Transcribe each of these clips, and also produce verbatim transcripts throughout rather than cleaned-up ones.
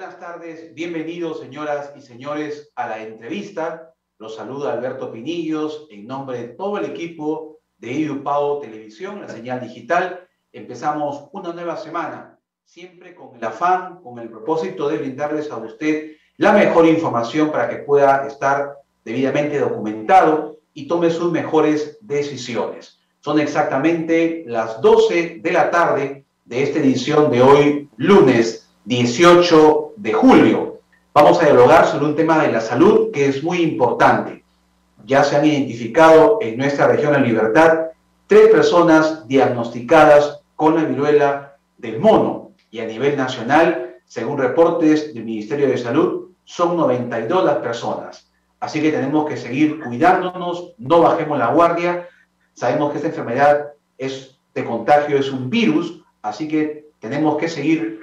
Buenas tardes, bienvenidos señoras y señores a la entrevista. Los saluda Alberto Pinillos en nombre de todo el equipo de IUPAO Televisión, la señal digital. Empezamos una nueva semana, siempre con el afán, con el propósito de brindarles a usted la mejor información para que pueda estar debidamente documentado y tome sus mejores decisiones. Son exactamente las doce de la tarde de esta edición de hoy, lunes dieciocho de julio. Vamos a dialogar sobre un tema de la salud que es muy importante. Ya se han identificado en nuestra región La Libertad tres personas diagnosticadas con la viruela del mono y a nivel nacional, según reportes del Ministerio de Salud, son noventa y dos las personas. Así que tenemos que seguir cuidándonos, no bajemos la guardia. Sabemos que esta enfermedad es de contagio, es un virus, así que tenemos que seguir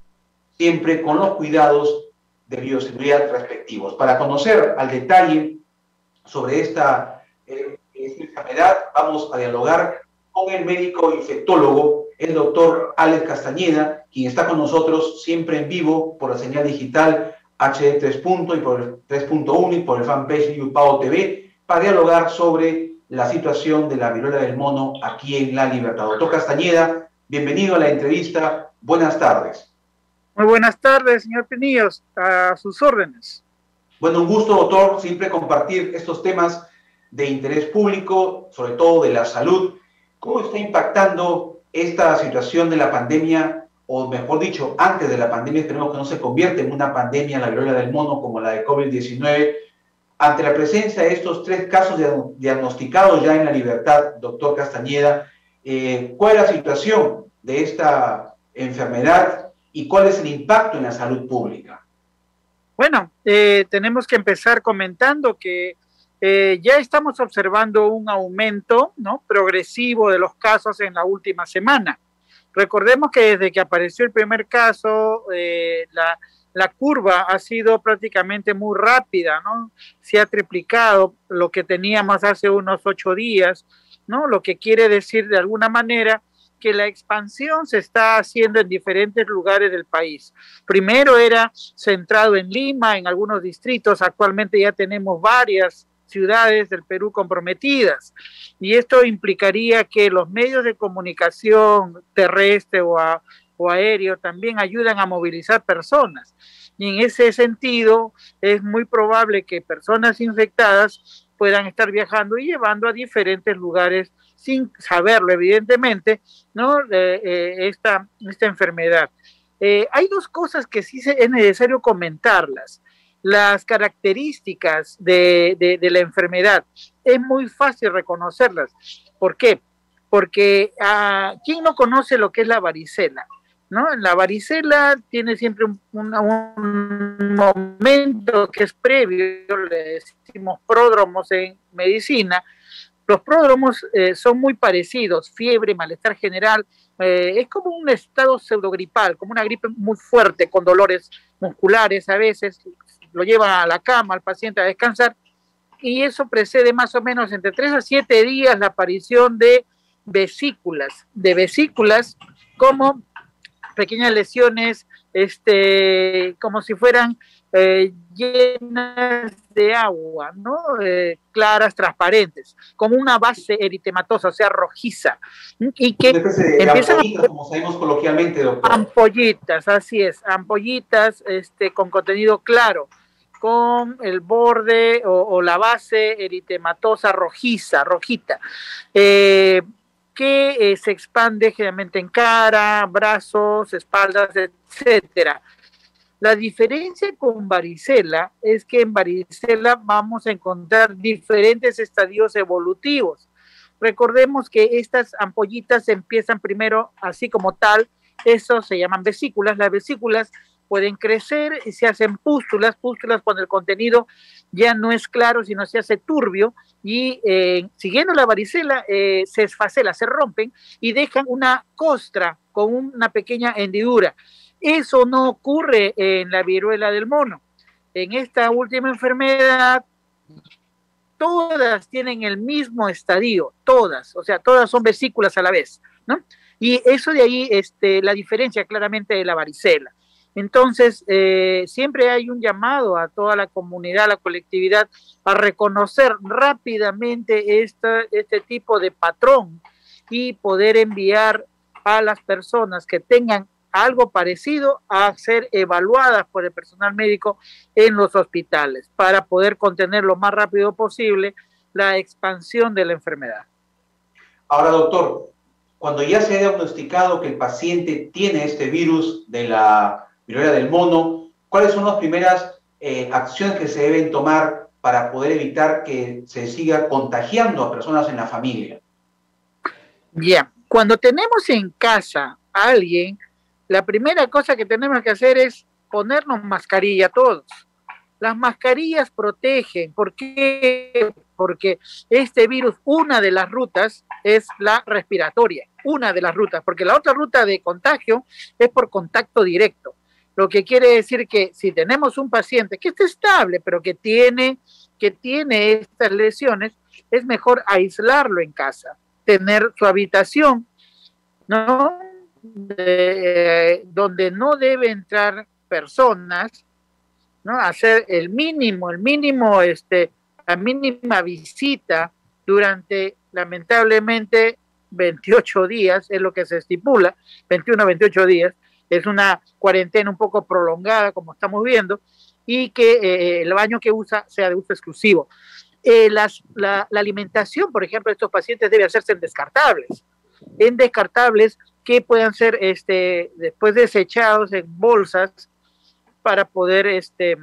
siempre con los cuidados de bioseguridad respectivos. Para conocer al detalle sobre esta, eh, esta enfermedad, vamos a dialogar con el médico infectólogo, el doctor Alex Castañeda, quien está con nosotros siempre en vivo por la señal digital H D tres punto y por el tres punto uno y por el fanpage de IUPAO T V, para dialogar sobre la situación de la viruela del mono aquí en La Libertad. Doctor Castañeda, bienvenido a la entrevista. Buenas tardes. Muy buenas tardes, señor Pinillos, a sus órdenes. Bueno, un gusto, doctor, siempre compartir estos temas de interés público, sobre todo de la salud. ¿Cómo está impactando esta situación de la pandemia, o mejor dicho, antes de la pandemia, esperemos que no se convierta en una pandemia, la viruela del mono, como la de COVID diecinueve, ante la presencia de estos tres casos diagnosticados ya en La Libertad, doctor Castañeda? Eh, ¿Cuál es la situación de esta enfermedad y cuál es el impacto en la salud pública? Bueno, eh, tenemos que empezar comentando que eh, ya estamos observando un aumento, ¿no?, progresivo de los casos en la última semana. Recordemos que desde que apareció el primer caso, eh, la, la curva ha sido prácticamente muy rápida, ¿no? Se ha triplicado lo que teníamos hace unos ocho días, ¿no? Lo que quiere decir de alguna manera que la expansión se está haciendo en diferentes lugares del país. Primero era centrado en Lima, en algunos distritos. Actualmente ya tenemos varias ciudades del Perú comprometidas, y esto implicaría que los medios de comunicación terrestre o, a, o aéreo también ayudan a movilizar personas, y en ese sentido es muy probable que personas infectadas puedan estar viajando y llevando a diferentes lugares sin saberlo, evidentemente, ¿no?, eh, eh, esta, esta enfermedad. Eh, hay dos cosas que sí es necesario comentarlas. Las características de, de, de la enfermedad, es muy fácil reconocerlas. ¿Por qué? Porque uh, ¿quién no conoce lo que es la varicela? ¿No? La varicela tiene siempre un, un, un momento que es previo, le decimos pródromos en medicina. Los pródromos eh, son muy parecidos: fiebre, malestar general, eh, es como un estado pseudogripal, como una gripe muy fuerte, con dolores musculares a veces, lo llevan a la cama al paciente a descansar, y eso precede más o menos entre tres a siete días la aparición de vesículas, de vesículas como pequeñas lesiones, este, como si fueran eh, llenas de agua, ¿no? Eh, claras, transparentes, como una base eritematosa, o sea, rojiza, y que empiezan a, como sabemos coloquialmente, doctor. Ampollitas, así es, ampollitas este, con contenido claro, con el borde o, o la base eritematosa rojiza, rojita, eh, que eh, se expande generalmente en cara, brazos, espaldas, etcétera. La diferencia con varicela es que en varicela vamos a encontrar diferentes estadios evolutivos. Recordemos que estas ampollitas empiezan primero así como tal, eso se llaman vesículas. Las vesículas pueden crecer y se hacen pústulas, pústulas cuando el contenido ya no es claro, sino se hace turbio, y eh, siguiendo la varicela eh, se esfacela, se rompen y dejan una costra con una pequeña hendidura. Eso no ocurre en la viruela del mono. En esta última enfermedad, todas tienen el mismo estadio, todas, o sea, todas son vesículas a la vez, ¿no? Y eso de ahí, este, la diferencia claramente de la varicela. Entonces, eh, siempre hay un llamado a toda la comunidad, a la colectividad, a reconocer rápidamente esta, este tipo de patrón y poder enviar a las personas que tengan algo parecido a ser evaluadas por el personal médico en los hospitales para poder contener lo más rápido posible la expansión de la enfermedad. Ahora, doctor, cuando ya se ha diagnosticado que el paciente tiene este virus de la viruela del mono, ¿cuáles son las primeras eh, acciones que se deben tomar para poder evitar que se siga contagiando a personas en la familia? Bien, cuando tenemos en casa a alguien, la primera cosa que tenemos que hacer es ponernos mascarilla todos. Las mascarillas protegen. ¿Por qué? Porque este virus, una de las rutas es la respiratoria, una de las rutas, porque la otra ruta de contagio es por contacto directo. Lo que quiere decir que si tenemos un paciente que está estable, pero que tiene, que tiene estas lesiones, es mejor aislarlo en casa, tener su habitación, ¿no? De, donde no debe entrar personas, ¿no? Hacer el mínimo, el mínimo, este, la mínima visita durante, lamentablemente, veintiocho días, es lo que se estipula, veintiuno a veintiocho días, es una cuarentena un poco prolongada, como estamos viendo, y que eh, el baño que usa sea de uso exclusivo. Eh, las, la, la alimentación, por ejemplo, de estos pacientes debe hacerse en descartables, en descartables que puedan ser este, después desechados en bolsas para poder este,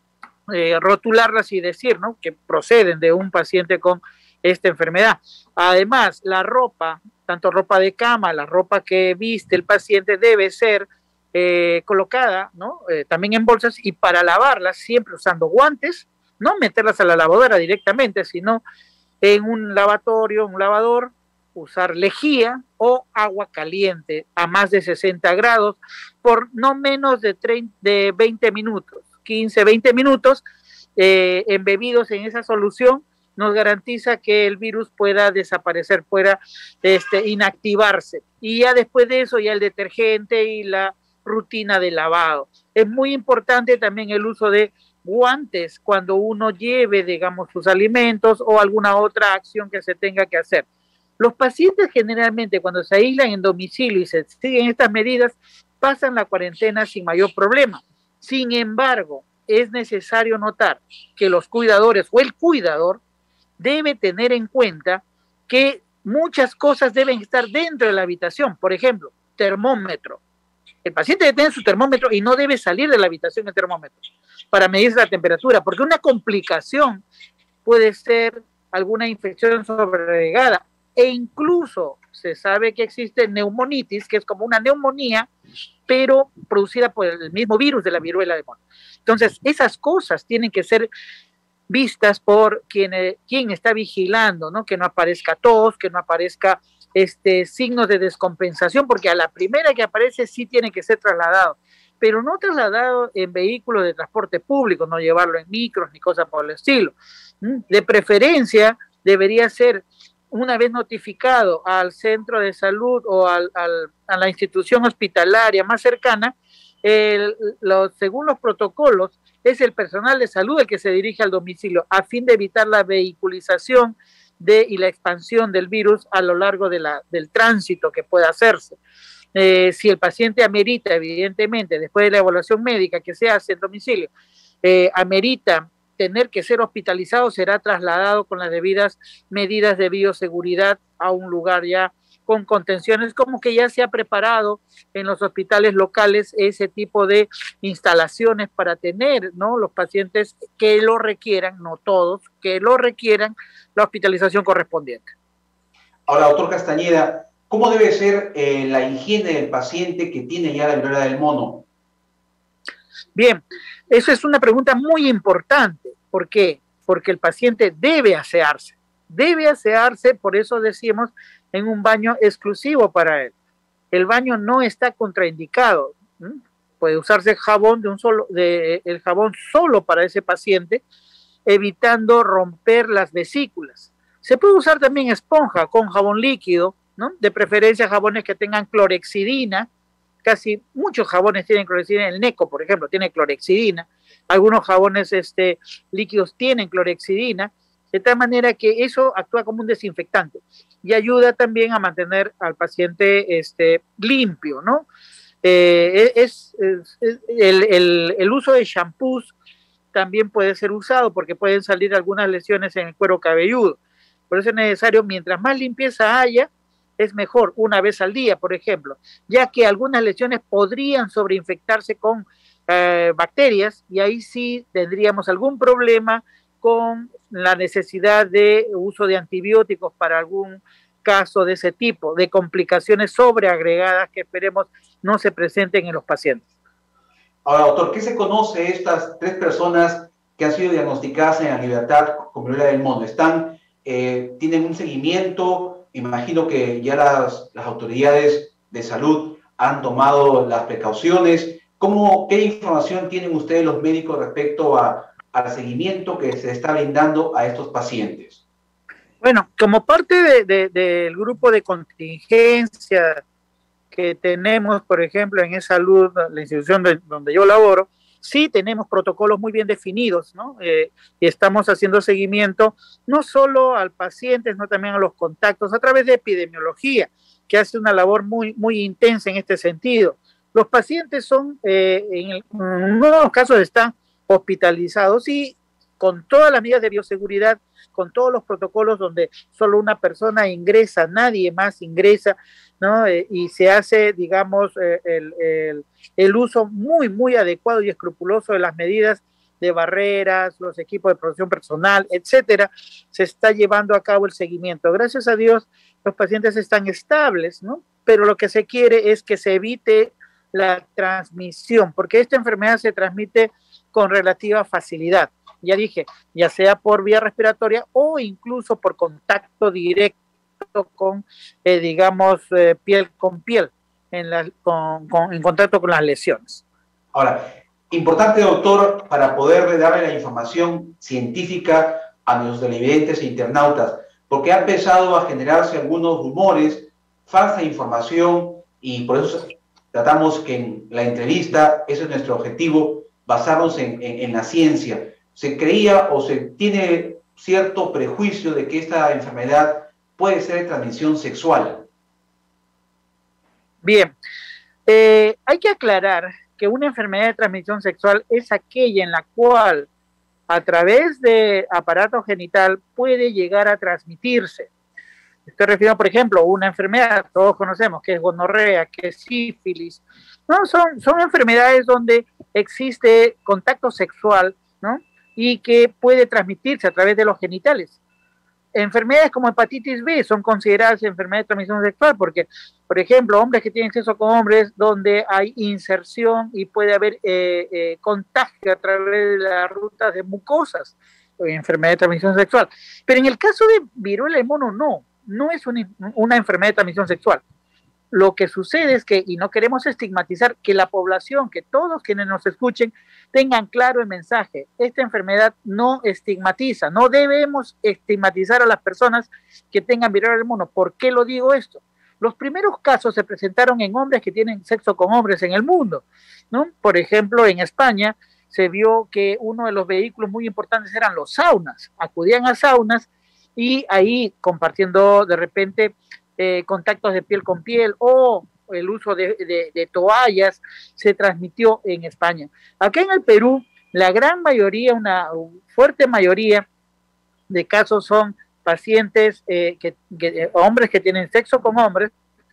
eh, rotularlas y decir, ¿no?, que proceden de un paciente con esta enfermedad. Además, la ropa, tanto ropa de cama, la ropa que viste el paciente debe ser eh, colocada, ¿no?, eh, también en bolsas, y para lavarlas siempre usando guantes, no meterlas a la lavadora directamente, sino en un lavatorio, un lavador, usar lejía o agua caliente a más de sesenta grados por no menos de, treinta, de veinte minutos, quince, veinte minutos eh, embebidos en esa solución, nos garantiza que el virus pueda desaparecer, pueda este, inactivarse. Y ya después de eso, ya el detergente y la rutina de lavado. Es muy importante también el uso de guantes cuando uno lleve, digamos, sus alimentos o alguna otra acción que se tenga que hacer. Los pacientes generalmente cuando se aíslan en domicilio y se siguen estas medidas, pasan la cuarentena sin mayor problema. Sin embargo, es necesario notar que los cuidadores o el cuidador debe tener en cuenta que muchas cosas deben estar dentro de la habitación. Por ejemplo, termómetro. El paciente debe tener su termómetro y no debe salir de la habitación el termómetro para medir la temperatura, porque una complicación puede ser alguna infección sobreregada. E incluso se sabe que existe neumonitis, que es como una neumonía, pero producida por el mismo virus de la viruela del mono. Entonces, esas cosas tienen que ser vistas por quien, eh, quien está vigilando, ¿no? Que no aparezca tos, que no aparezca este, signos de descompensación, porque a la primera que aparece sí tiene que ser trasladado, pero no trasladado en vehículos de transporte público, no llevarlo en micros ni cosas por el estilo. De preferencia, debería ser, una vez notificado al centro de salud o al, al, a la institución hospitalaria más cercana, el, los, según los protocolos, es el personal de salud el que se dirige al domicilio a fin de evitar la vehiculización de, y la expansión del virus a lo largo de la, del tránsito que pueda hacerse. Eh, si el paciente amerita, evidentemente, después de la evaluación médica que se hace en domicilio, eh, amerita tener que ser hospitalizado, será trasladado con las debidas medidas de bioseguridad a un lugar ya con contenciones, como que ya se ha preparado en los hospitales locales ese tipo de instalaciones para tener, ¿no?, los pacientes que lo requieran, no todos, que lo requieran, la hospitalización correspondiente. Ahora, doctor Castañeda, ¿cómo debe ser eh, la higiene del paciente que tiene ya la viruela del mono? Bien, eso es una pregunta muy importante. ¿Por qué? Porque el paciente debe asearse, debe asearse, por eso decimos, en un baño exclusivo para él. El baño no está contraindicado, ¿sí? Puede usarse jabón de un solo, de, el jabón solo para ese paciente, evitando romper las vesículas. Se puede usar también esponja con jabón líquido, ¿no?, de preferencia jabones que tengan clorexidina, casi muchos jabones tienen clorexidina, el Neco, por ejemplo, tiene clorexidina, algunos jabones este, líquidos tienen clorexidina, de tal manera que eso actúa como un desinfectante y ayuda también a mantener al paciente este, limpio, ¿no? Eh, es, es, es el, el, el uso de shampoos también puede ser usado porque pueden salir algunas lesiones en el cuero cabelludo. Por eso es necesario, mientras más limpieza haya, es mejor una vez al día, por ejemplo, ya que algunas lesiones podrían sobreinfectarse con eh, bacterias y ahí sí tendríamos algún problema con la necesidad de uso de antibióticos para algún caso de ese tipo, de complicaciones sobreagregadas que esperemos no se presenten en los pacientes. Ahora, doctor, ¿qué se conoce de estas tres personas que han sido diagnosticadas en la Libertad con viruela del mono? ¿Están, eh, tienen un seguimiento? Imagino que ya las, las autoridades de salud han tomado las precauciones. ¿Cómo, qué información tienen ustedes los médicos respecto a, al seguimiento que se está brindando a estos pacientes? Bueno, como parte de, de, del grupo de contingencia que tenemos, por ejemplo, en E-Salud, la institución de, donde yo laboro, sí tenemos protocolos muy bien definidos, ¿no? Eh, y estamos haciendo seguimiento no solo al paciente, sino también a los contactos a través de epidemiología, que hace una labor muy, muy intensa en este sentido. Los pacientes son, eh, en, el, en algunos casos están hospitalizados y con todas las medidas de bioseguridad, con todos los protocolos donde solo una persona ingresa, nadie más ingresa, ¿no? Eh, y se hace, digamos, eh, el, el, el uso muy, muy adecuado y escrupuloso de las medidas de barreras, los equipos de protección personal, etcétera, se está llevando a cabo el seguimiento. Gracias a Dios, los pacientes están estables, ¿no? Pero lo que se quiere es que se evite la transmisión, porque esta enfermedad se transmite con relativa facilidad. Ya dije, ya sea por vía respiratoria o incluso por contacto directo con, eh, digamos, eh, piel con piel, en, la, con, con, en contacto con las lesiones. Ahora, importante, doctor, para poder darle la información científica a nuestros televidentes e internautas, porque ha empezado a generarse algunos rumores, falsa información, y por eso tratamos que en la entrevista, ese es nuestro objetivo, basarnos en, en, en la ciencia. Se creía o se tiene cierto prejuicio de que esta enfermedad puede ser de transmisión sexual. Bien, eh, hay que aclarar que una enfermedad de transmisión sexual es aquella en la cual a través de aparato genital puede llegar a transmitirse. Estoy refiriendo, por ejemplo, a una enfermedad, todos conocemos, que es gonorrea, que es sífilis. No, son, son enfermedades donde existe contacto sexual, ¿no? Y que puede transmitirse a través de los genitales. Enfermedades como hepatitis B son consideradas enfermedades de transmisión sexual porque, por ejemplo, hombres que tienen sexo con hombres donde hay inserción y puede haber eh, eh, contagio a través de las rutas de mucosas, enfermedad de transmisión sexual. Pero en el caso de viruela del mono, no, no es una, una enfermedad de transmisión sexual. Lo que sucede es que, y no queremos estigmatizar, que la población, que todos quienes nos escuchen, tengan claro el mensaje. Esta enfermedad no estigmatiza, no debemos estigmatizar a las personas que tengan viruela del mono. ¿Por qué lo digo esto? Los primeros casos se presentaron en hombres que tienen sexo con hombres en el mundo, ¿no? Por ejemplo, en España se vio que uno de los vehículos muy importantes eran los saunas. Acudían a saunas y ahí compartiendo de repente Eh, contactos de piel con piel o el uso de, de, de toallas se transmitió en España. Acá en el Perú, la gran mayoría, una fuerte mayoría de casos son pacientes, eh, que, que, hombres que tienen sexo con hombres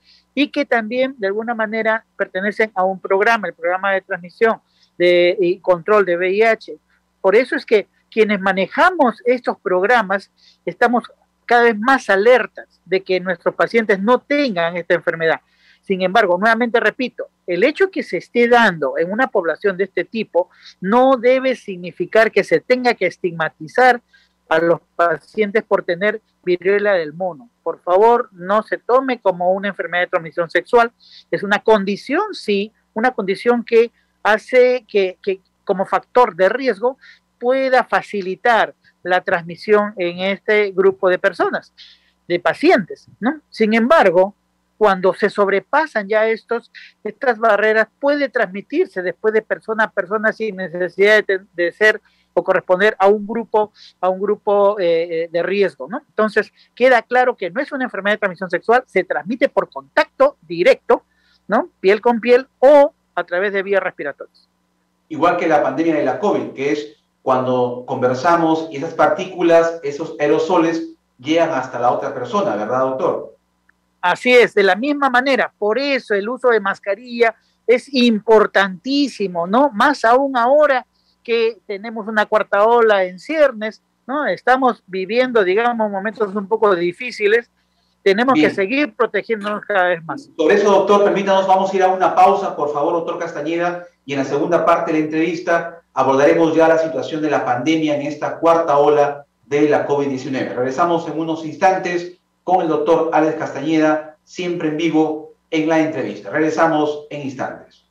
y que también de alguna manera pertenecen a un programa, el programa de transmisión de, y control de V I H. Por eso es que quienes manejamos estos programas estamos cada vez más alertas de que nuestros pacientes no tengan esta enfermedad. Sin embargo, nuevamente repito, el hecho que se esté dando en una población de este tipo no debe significar que se tenga que estigmatizar a los pacientes por tener viruela del mono. Por favor, no se tome como una enfermedad de transmisión sexual. Es una condición, sí, una condición que hace que, que como factor de riesgo pueda facilitar la transmisión en este grupo de personas, de pacientes, ¿no? Sin embargo, cuando se sobrepasan ya estos, estas barreras, puede transmitirse después de persona a persona sin necesidad de, de ser o corresponder a un grupo, a un grupo eh, de riesgo, ¿no? Entonces, queda claro que no es una enfermedad de transmisión sexual, se transmite por contacto directo, ¿no? Piel con piel o a través de vías respiratorias. Igual que la pandemia de la COVID, que es cuando conversamos y esas partículas, esos aerosoles, llegan hasta la otra persona, ¿verdad, doctor? Así es, de la misma manera. Por eso el uso de mascarilla es importantísimo, ¿no? Más aún ahora que tenemos una cuarta ola en ciernes, ¿no? Estamos viviendo, digamos, momentos un poco difíciles. Tenemos Bien. que seguir protegiéndonos cada vez más. Por eso, doctor, permítanos, vamos a ir a una pausa, por favor, doctor Castañeda, y en la segunda parte de la entrevista abordaremos ya la situación de la pandemia en esta cuarta ola de la COVID diecinueve. Regresamos en unos instantes con el doctor Alex Castañeda, siempre en vivo en la entrevista. Regresamos en instantes.